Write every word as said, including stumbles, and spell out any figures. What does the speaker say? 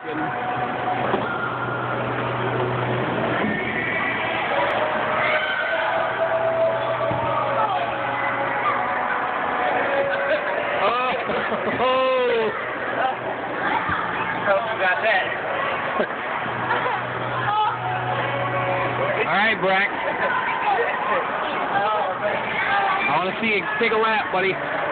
Oh! Hope you got that. All right, Brack. I want to see you take a lap, buddy.